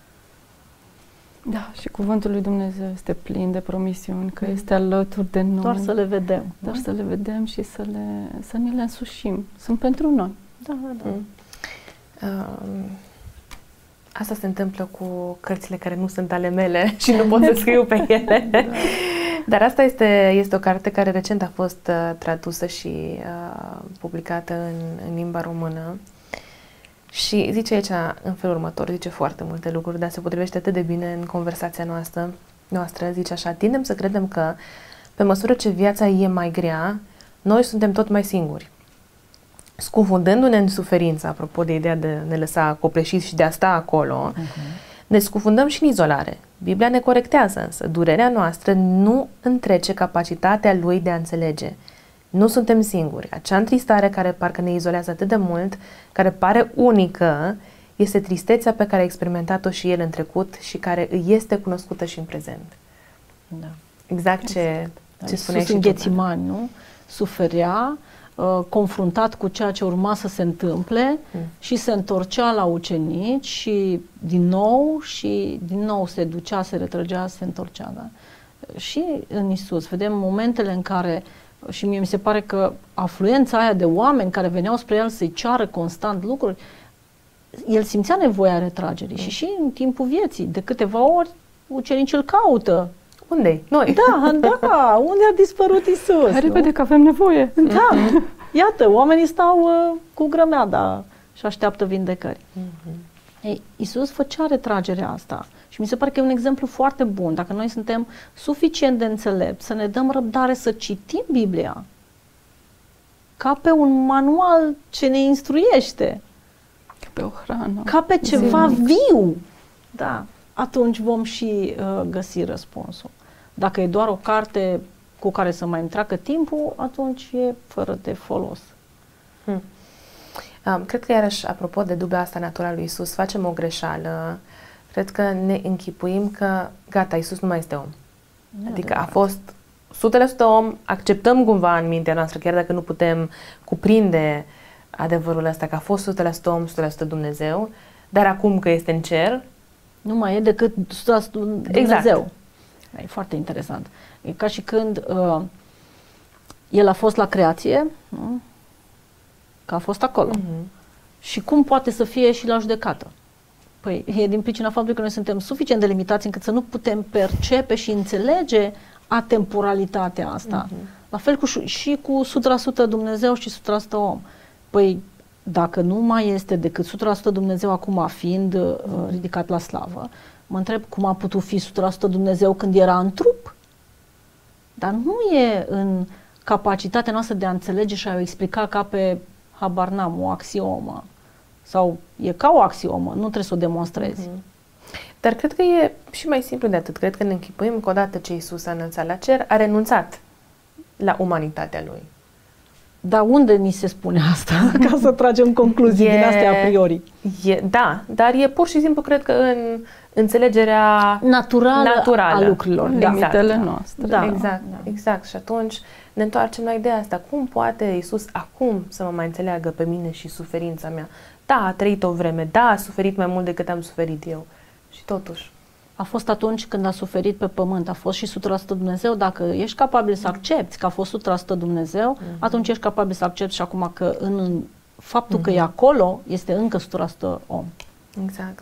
Da, și cuvântul lui Dumnezeu este plin de promisiuni, că Mm. este alături de noi. Doar să le vedem. Doar da? să le vedem și să, le, să ne le însușim. Sunt pentru noi. Da, da, da. Mm. Um, asta se întâmplă cu cărțile care nu sunt ale mele și nu pot să scriu pe ele. Da. Dar asta este, este o carte care recent a fost uh, tradusă și uh, publicată în, în limba română. Și zice aici în felul următor, zice foarte multe lucruri, dar se potrivește atât de bine în conversația noastră. noastră zice așa: tindem să credem că pe măsură ce viața e mai grea, noi suntem tot mai singuri. Scufundându-ne în suferință, apropo de ideea de a ne lăsa copleșiți și de a sta acolo, uh-huh. ne scufundăm și în izolare. Biblia ne corectează însă. Durerea noastră nu întrece capacitatea lui de a înțelege. Nu suntem singuri. Acea întristare care parcă ne izolează atât de mult, care pare unică, este tristețea pe care a experimentat-o și el în trecut și care îi este cunoscută și în prezent. Da. Exact ce, Da, ce spuneai și în tu. Ghețimani, nu? Suferea, uh, confruntat cu ceea ce urma să se întâmple Mm. și se întorcea la ucenici și din nou și din nou se ducea, se retrăgea, se întorcea. Da? Și în Iisus vedem momentele în care, și mie mi se pare că afluența aia de oameni care veneau spre el să-i ceară constant lucruri, el simțea nevoia retragerii mm. și și în timpul vieții, de câteva ori ucenicii îl caută. Unde-i? Noi. Da, da, unde a dispărut Iisus? Hai repede că avem nevoie. Da, iată, oamenii stau uh, cu grămeada și așteaptă vindecări. Mm-hmm. Ei, Iisus făcea retragerea asta și mi se pare că e un exemplu foarte bun. Dacă noi suntem suficient de înțelepți să ne dăm răbdare să citim Biblia ca pe un manual ce ne instruiește, Ca pe o hrană. ca pe ceva Zilnic. viu, da, atunci vom și uh, găsi răspunsul. Dacă e doar o carte cu care să mai îmi treacă timpul, atunci e fără de folos. Hmm. Um, cred că iarăși, apropo de dubia asta naturală lui Iisus, facem o greșeală. Cred că ne închipuim că gata, Iisus nu mai este om. Nu Adică a adevărat. fost o sută la sută om, acceptăm cumva în mintea noastră, chiar dacă nu putem cuprinde adevărul ăsta, că a fost o sută la sută om, o sută la sută Dumnezeu, dar acum că este în cer, Nu mai e decât o sută la sută Dumnezeu. Exact. E foarte interesant. E ca și când uh, el a fost la creație, nu? Că a fost acolo. uh-huh. Și cum poate să fie și la judecată? Păi e din pricina faptului că noi suntem suficient de limitați încât să nu putem percepe și înțelege atemporalitatea asta. Uh-huh. La fel cu, și cu o sută la sută Dumnezeu și o sută la sută om. Păi dacă nu mai este decât o sută la sută Dumnezeu acum fiind uh, ridicat la slavă, mă întreb cum a putut fi o sută la sută Dumnezeu când era în trup. Dar nu e în capacitatea noastră de a înțelege și a o explica ca pe, habar n-am, o axiomă. Sau e ca o axiomă, nu trebuie să o demonstrezi. Uh-huh. Dar cred că e și mai simplu de atât. Cred că ne închipuim că odată ce Iisus a înălțat la cer, a renunțat la umanitatea lui. Dar unde ni se spune asta? Ca să tragem concluzii E- din astea a priori. E, da, dar e pur și simplu, cred că în înțelegerea Naturală, naturală a lucrurilor. În Da. limitele da. noastre. Da. Exact, da. exact. Și atunci ne întoarcem la ideea asta. Cum poate Iisus acum să mă mai înțeleagă pe mine și suferința mea? Da, a trăit o vreme, da, a suferit mai mult decât am suferit eu. Și totuși. A fost atunci când a suferit pe pământ, a fost și o sută la sută Dumnezeu. Dacă ești capabil să accepti că a fost o sută la sută Dumnezeu, mm-hmm. atunci ești capabil să accepti și acum că în, în faptul mm-hmm. că e acolo, este încă o sută la sută om. Exact.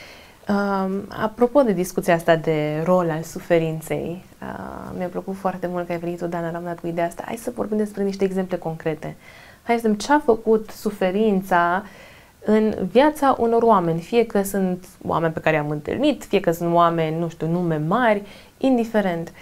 Um, apropo de discuția asta de rol al suferinței, uh, mi-a plăcut foarte mult că ai venit, Dana, la un dat cu ideea asta. Hai să vorbim despre niște exemple concrete. Hai să vedem ce a făcut suferința în viața unor oameni, fie că sunt oameni pe care i-am întâlnit, fie că sunt oameni, nu știu, nume mari, indiferent.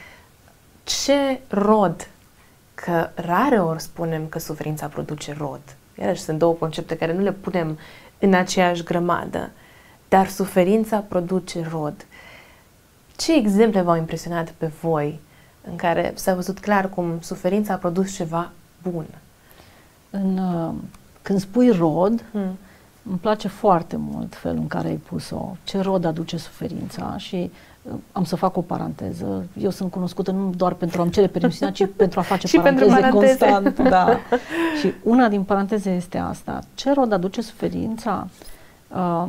Ce rod? Că rare ori spunem că suferința produce rod. Iarăși sunt două concepte care nu le punem în aceeași grămadă, dar suferința produce rod. Ce exemple v-au impresionat pe voi în care s-a văzut clar cum suferința a produs ceva bun. În, uh, când spui rod, Hmm. îmi place foarte mult felul în care ai pus-o, ce rod aduce suferința și uh, am să fac o paranteză. Eu sunt cunoscută nu doar pentru a-mi cere permisiunea, ci pentru a face și paranteze, pentru paranteze constant. Da. Și una din paranteze este asta. Ce rod aduce suferința? Uh,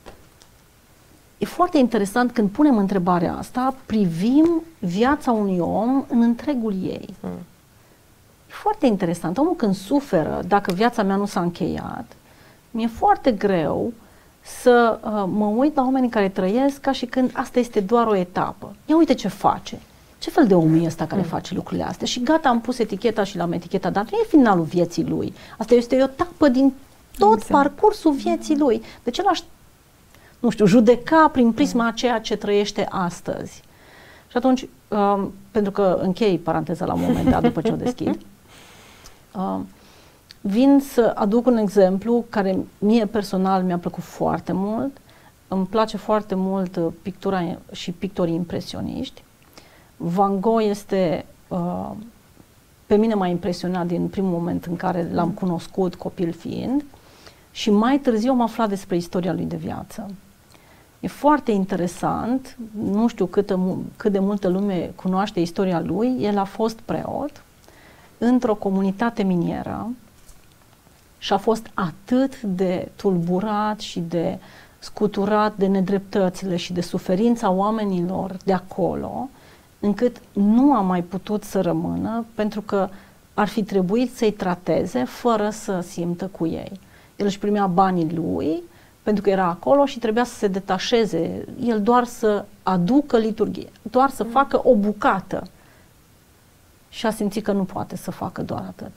e foarte interesant când punem întrebarea asta, privim viața unui om în întregul ei. Hmm. E foarte interesant. Omul când suferă, dacă viața mea nu s-a încheiat, mi-e foarte greu să uh, mă uit la oamenii care trăiesc ca și când asta este doar o etapă. Ia uite ce face. Ce fel de om e ăsta care mm. face lucrurile astea? Și gata, am pus eticheta și l-am etichetat, dar nu e finalul vieții lui. Asta este o etapă din tot exact. parcursul vieții mm. lui. De ce l-aș, nu știu, judeca prin prisma mm. a ceea ce trăiește astăzi? Și atunci, uh, pentru că închei paranteza la un moment dat după ce o deschid, uh, vin să aduc un exemplu care mie personal mi-a plăcut foarte mult. Îmi place foarte mult pictura și pictorii impresioniști. Van Gogh este, uh, pe mine m-a impresionat din primul moment în care l-am cunoscut, copil fiind, și mai târziu am aflat despre istoria lui de viață. E foarte interesant, nu știu câtă, cât de multă lume cunoaște istoria lui. El a fost preot într-o comunitate minieră și a fost atât de tulburat și de scuturat de nedreptățile și de suferința oamenilor de acolo, încât nu a mai putut să rămână, pentru că ar fi trebuit să-i trateze fără să simtă cu ei. El își primea banii lui pentru că era acolo și trebuia să se detașeze, el doar să aducă liturghie, doar să facă o bucată. Și a simțit că nu poate să facă doar atât.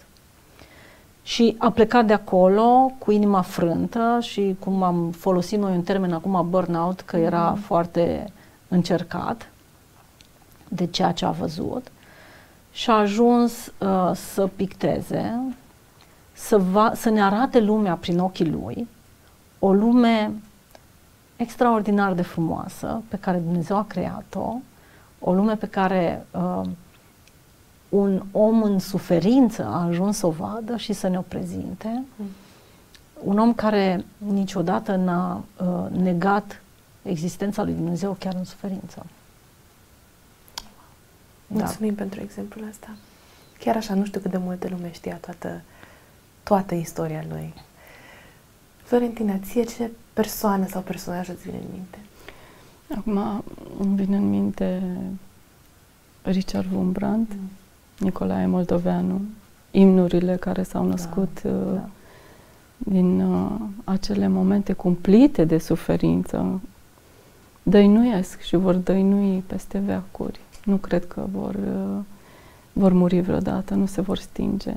Și a plecat de acolo cu inima frântă și, cum am folosit noi un termen acum, burnout, că era mm-hmm. foarte încercat de ceea ce a văzut, și a ajuns uh, să picteze, să, va, să ne arate lumea prin ochii lui, o lume extraordinar de frumoasă pe care Dumnezeu a creat-o, o lume pe care uh, un om în suferință a ajuns să o vadă și să ne-o prezinte. Mm. Un om care niciodată n-a uh, negat existența lui Dumnezeu chiar în suferință. Mulțumim da. pentru exemplul ăsta. Chiar așa, nu știu cât de multă lume știa toată, toată istoria lui. Florentina, ție ce persoană sau personaj îți vine în minte? Acum îmi vine în minte Richard Wurmbrand, mm. Nicolae Moldoveanu, imnurile care s-au născut da, uh, da. din uh, acele momente cumplite de suferință, dăinuiesc și vor dăinui peste veacuri. Nu cred că vor, uh, vor muri vreodată, nu se vor stinge.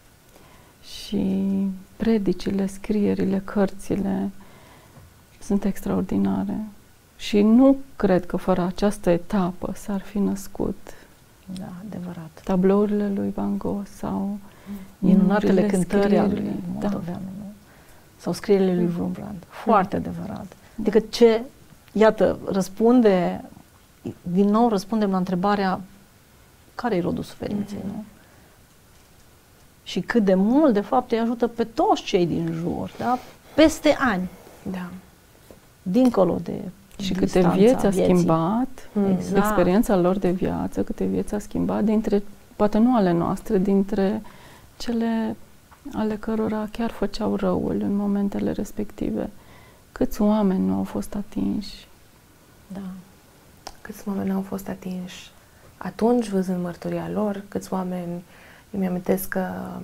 Și predicile, scrierile, cărțile sunt extraordinare. Și nu cred că fără această etapă s-ar fi născut da, adevărat. tablourile lui Van Gogh sau minunatele cântări ale lui Moldoveanu, da. sau scrierile lui Wurmbrand. Foarte mm. adevărat. Adică ce, iată, răspunde, din nou răspundem la întrebarea care e rodul suferinței, mm-hmm. nu? Și cât de mult, de fapt, îi ajută pe toți cei din jur, da? Peste ani. Da. Dincolo de și câte vieți a vieții. schimbat, exact. experiența lor de viață, câte vieți a schimbat, dintre, poate nu ale noastre, dintre cele ale cărora chiar făceau răul în momentele respective. Câți oameni nu au fost atinși? Da. Câți oameni nu au fost atinși atunci, văzând mărturia lor, câți oameni, eu mi-amintesc că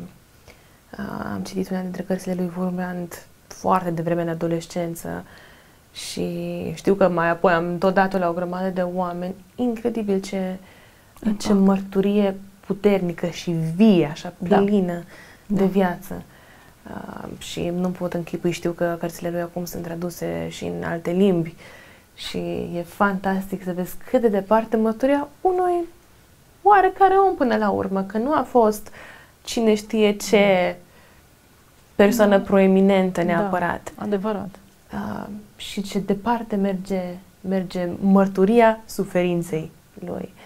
uh, am citit una dintre cărțile lui Wurmbrand foarte devreme în adolescență și știu că mai apoi am tot dat-o la o grămadă de oameni. Incredibil ce, ce mărturie puternică și vie, așa plină da. de da. viață. Uh, și nu pot închipui, știu că cărțile lui acum sunt traduse și în alte limbi și e fantastic să vezi cât de departe mărturia unui oarecare om până la urmă, că nu a fost cine știe ce persoană da. proeminentă neapărat. Da, adevărat. Uh, și ce departe merge, merge mărturia suferinței lui.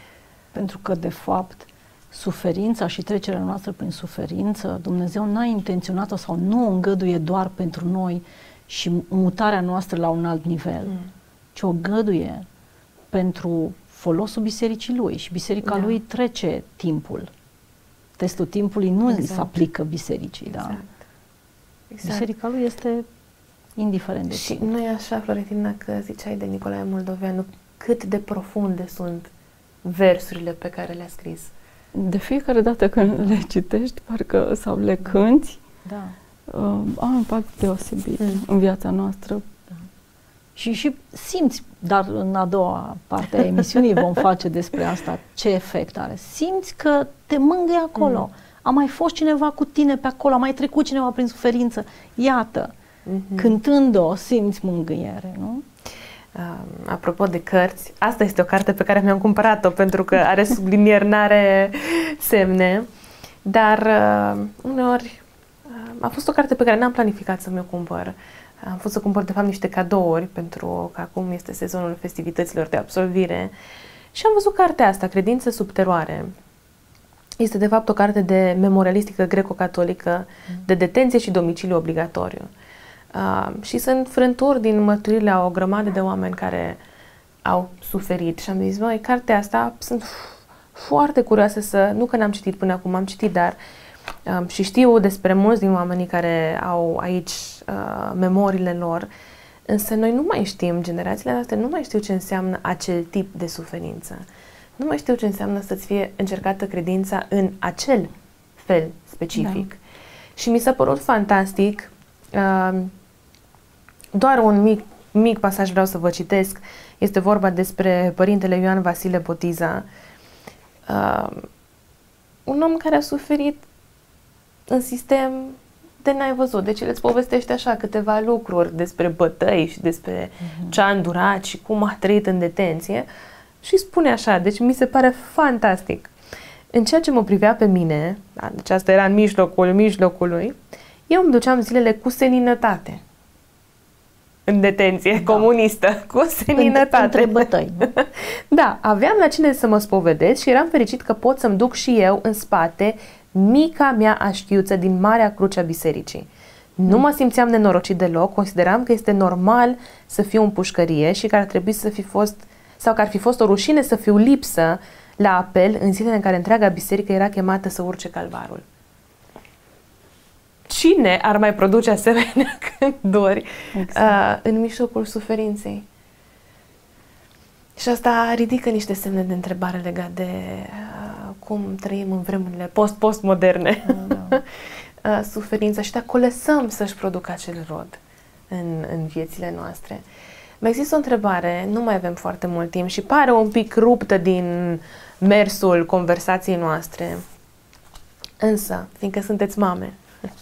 Pentru că, de fapt, suferința și trecerea noastră prin suferință, Dumnezeu n-a intenționat-o sau nu o îngăduie doar pentru noi și mutarea noastră la un alt nivel, mm. ci o îngăduie pentru folosul bisericii Lui și biserica da. Lui trece timpul. Testul timpului nu exact. se aplică bisericii. Exact. Da? Exact. Biserica Lui este indiferent de și timp. nu e așa, Florentina, că ziceai de Nicolae Moldoveanu, cât de profunde sunt versurile pe care le-a scris. De fiecare dată când le citești, parcă sau le cânti, da. uh, au un impact deosebit mm. în viața noastră. Da. Și, și simți, dar în a doua parte a emisiunii vom face despre asta, ce efect are. Simți că te mângâie acolo. Mm. A mai fost cineva cu tine pe acolo, a mai trecut cineva prin suferință. Iată, mm-hmm. cântând-o, simți mângâiere, nu? Uh, apropo de cărți, asta este o carte pe care mi-am cumpărat-o pentru că are sublinieri, n-are semne, dar uh, uneori uh, a fost o carte pe care n-am planificat să mi-o cumpăr. Am fost să cumpăr de fapt niște cadouri pentru că acum este sezonul festivităților de absolvire și am văzut cartea asta, Credință sub teroare. Este de fapt o carte de memorialistică greco-catolică de detenție și domiciliu obligatoriu. Uh, și sunt frânturi din mărturiile a o grămadă de oameni care au suferit și am zis, băi, cartea asta sunt foarte curioasă să, nu că n-am citit până acum, am citit, dar uh, și știu despre mulți din oamenii care au aici uh, memoriile lor, însă noi nu mai știm, generațiile noastre nu mai știu ce înseamnă acel tip de suferință. Nu mai știu ce înseamnă să-ți fie încercată credința în acel fel specific. Da. Și mi s-a părut fantastic. Uh, doar un mic, mic pasaj vreau să vă citesc. Este vorba despre părintele Ioan Vasile Botiza, uh, un om care a suferit în sistem de n-ai văzut. Deci el îți povestește așa câteva lucruri despre bătăi și despre uh-huh. ce a îndurat și cum a trăit în detenție și spune așa, deci mi se pare fantastic. În ceea ce mă privea pe mine, da, deci asta era în mijlocul mijlocului, eu îmi duceam zilele cu seninătate. În detenție da. comunistă, cu seninătate. Între bătăi. Da, aveam la cine să mă spovedesc și eram fericit că pot să-mi duc și eu în spate mica mea așchiuță din Marea Cruce a Bisericii. Nu mă simțeam nenorocit deloc, consideram că este normal să fiu în pușcărie și că ar trebui să fi fost, sau că ar fi fost o rușine să fiu lipsă la apel în zilele în care întreaga biserică era chemată să urce calvarul. Cine ar mai produce asemenea gânduri exact. uh, în mijlocul suferinței? Și asta ridică niște semne de întrebare legate de uh, cum trăim în vremurile post-postmoderne. Mm. uh, suferința și dacă o lăsăm să-și producă acel rod în, în viețile noastre. Mai există o întrebare, nu mai avem foarte mult timp și pare un pic ruptă din mersul conversației noastre. Însă, fiindcă sunteți mame,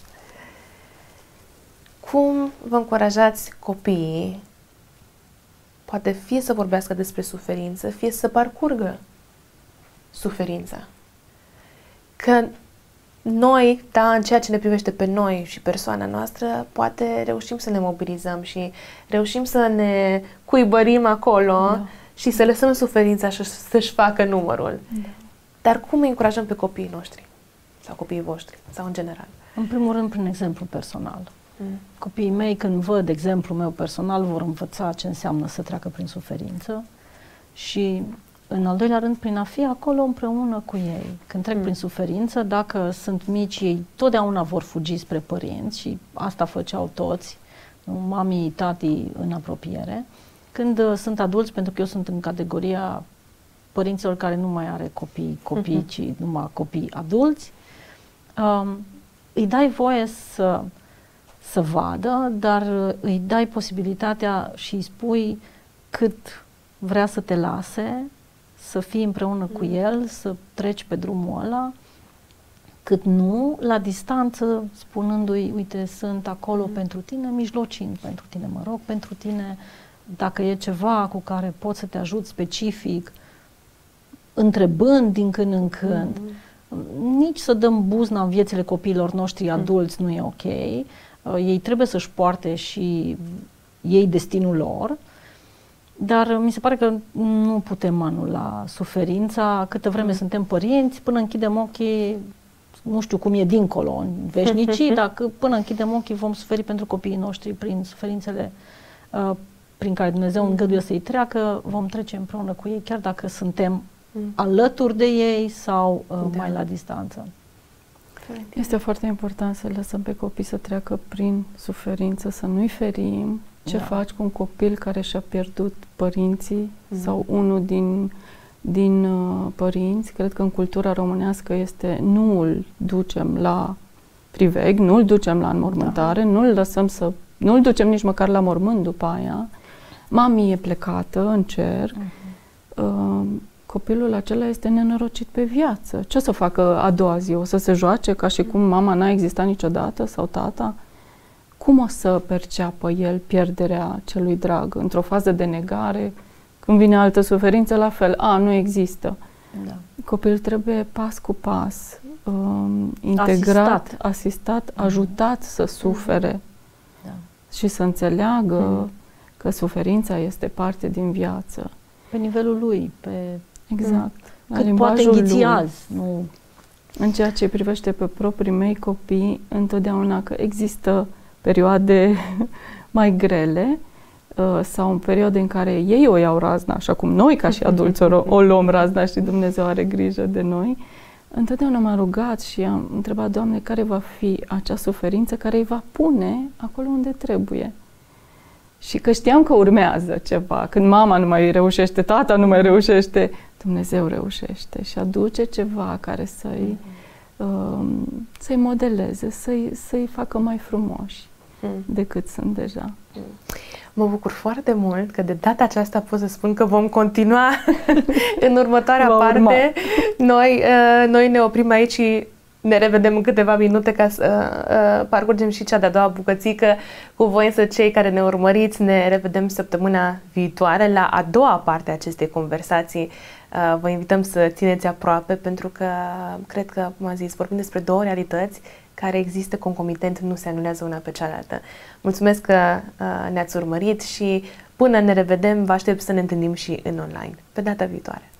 cum vă încurajați copiii, poate fie să vorbească despre suferință, fie să parcurgă suferința? Că noi, da, în ceea ce ne privește pe noi și persoana noastră, poate reușim să ne mobilizăm și reușim să ne cuibărim acolo da. și să lăsăm suferința să-și facă numărul. Da. Dar cum îi încurajăm pe copiii noștri? Sau copiii voștri? Sau în general? În primul rând, prin exemplu personal. Mm. Copiii mei, când văd exemplul meu personal, vor învăța ce înseamnă să treacă prin suferință și, în al doilea rând, prin a fi acolo împreună cu ei. Când trec mm. prin suferință, dacă sunt mici, ei totdeauna vor fugi spre părinți și asta făceau toți, mamii, tatii în apropiere. Când uh, sunt adulți, pentru că eu sunt în categoria părinților care nu mai are copii, copii, mm-hmm. ci numai copii adulți, um, îi dai voie să să vadă, dar îi dai posibilitatea și îi spui cât vrea să te lase, să fii împreună mm. cu el, să treci pe drumul ăla, cât nu, la distanță, spunându-i, uite, sunt acolo mm. pentru tine, mijlocind pentru tine, mă rog, pentru tine, dacă e ceva cu care pot să te ajut specific, întrebând din când în când, mm. nici să dăm buzna în viețile copiilor noștri adulți mm. nu e ok. Ei trebuie să-și poarte și ei destinul lor, Dar mi se pare că nu putem anula suferința câtă vreme mm. suntem părinți, până închidem ochii, nu știu cum e dincolo, în veșnicii, dar până închidem ochii vom suferi pentru copiii noștri prin suferințele uh, prin care Dumnezeu mm. îngăduie să-i treacă, vom trece împreună cu ei, chiar dacă suntem mm. alături de ei sau uh, da. mai la distanță. Este foarte important să lăsăm pe copii să treacă prin suferință, să nu-i ferim. Ce da. faci cu un copil care și-a pierdut părinții mm. sau unul din, din uh, părinți? Cred că în cultura românească este nu îl ducem la priveg, nu îl ducem la înmormântare, da. nu îl lăsăm să, nu îl ducem nici măcar la mormânt după aia. Mami e plecată în cer. Mm-hmm. Uh, copilul acela este nenorocit pe viață. Ce o să facă a doua zi? O să se joace ca și cum mama n-a existat niciodată sau tata? Cum o să perceapă el pierderea celui drag? Într-o fază de negare, când vine altă suferință, la fel, a, nu există. Da. Copilul trebuie pas cu pas, um, integrat, asistat, asistat mm-hmm. ajutat să sufere da. și să înțeleagă mm-hmm. că suferința este parte din viață. Pe nivelul lui, pe... Exact. Mm. Cât poate înghiți azi. Nu. În ceea ce privește pe proprii mei copii, întotdeauna că există perioade mai grele uh, sau în perioade în care ei o iau razna, așa cum noi ca și adulți o, o luăm razna și Dumnezeu are grijă de noi. Întotdeauna m-am rugat și am întrebat, Doamne, care va fi acea suferință care îi va pune acolo unde trebuie. Și că știam că urmează ceva. Când mama nu mai reușește, tata nu mai reușește, Dumnezeu reușește și aduce ceva care să-i, mm-hmm. um, să-i modeleze, să-i, să-i facă mai frumoși mm. decât sunt deja. Mm. Mă bucur foarte mult că de data aceasta pot să spun că vom continua în următoarea Va parte. Urma. Noi, uh, noi ne oprim aici și ne revedem în câteva minute ca să uh, parcurgem și cea de-a doua bucățică. Cu voi însă, cei care ne urmăriți, ne revedem săptămâna viitoare la a doua parte a acestei conversații. Uh, vă invităm să țineți aproape pentru că cred că, cum am zis, vorbim despre două realități care există concomitent, nu se anulează una pe cealaltă. Mulțumesc că uh, ne-ați urmărit și până ne revedem, vă aștept să ne întâlnim și în online. Pe data viitoare!